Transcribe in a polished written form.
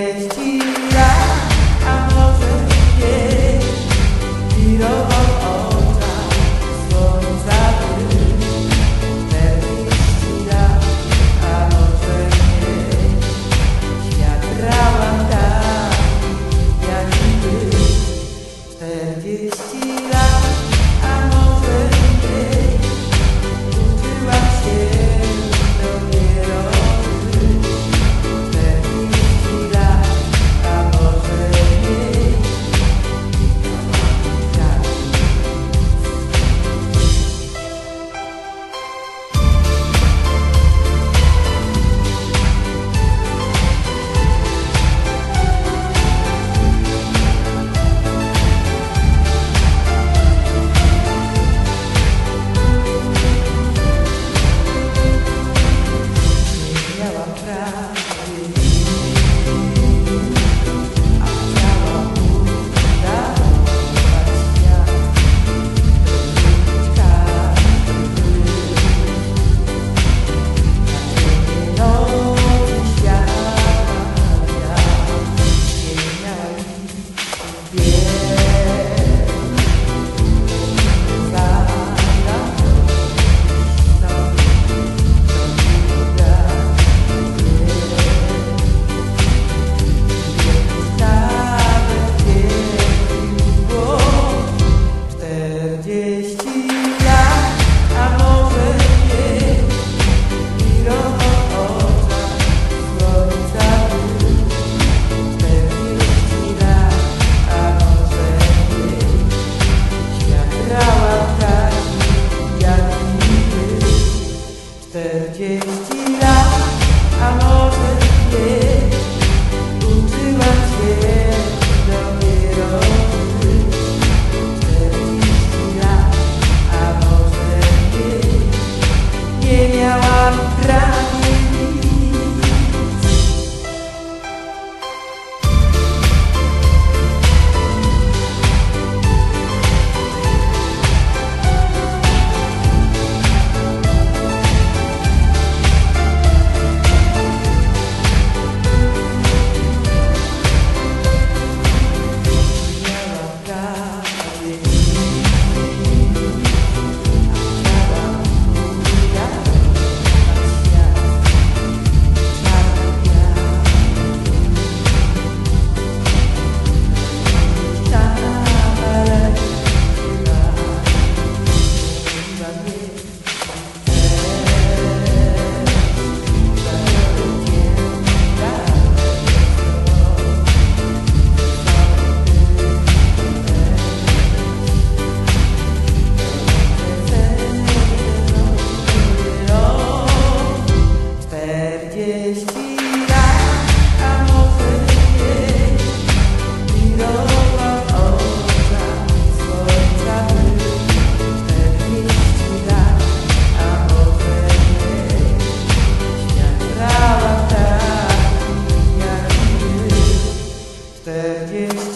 40 lat, a może mniej, wirował w oczach słońca brył. 40 lat, a może mniej, świat grałam tak, jak ty. 40 lat, a może mniej, uczyłam się dopiero żyć. 40 lat, a może mniej, tak. Nie miałam prawie nic, a chciałam udawać świat, dorzucić każdy na nocy świata. Nie miałam nic, wiem, zadam nawet jeśli było 40 lat, a może mniej, wirował w oczach słońca brył. 40 lat, a może mniej, świat grała tak, jak nigdy. 40 lat, a może mniej, uczyłam się dopiero żyć. 40 lat, a może mniej, nie miałam prawie nic. Miałam prawie nic, a chciałam udawać świat. Czarny wiatr, ta baletna mówiła mnie, zabiorę cię dalej. 40 lat, a może mniej, wirował w oczach słońca brył. 40 lat, a może mniej, świat grała tak, jak ty. 40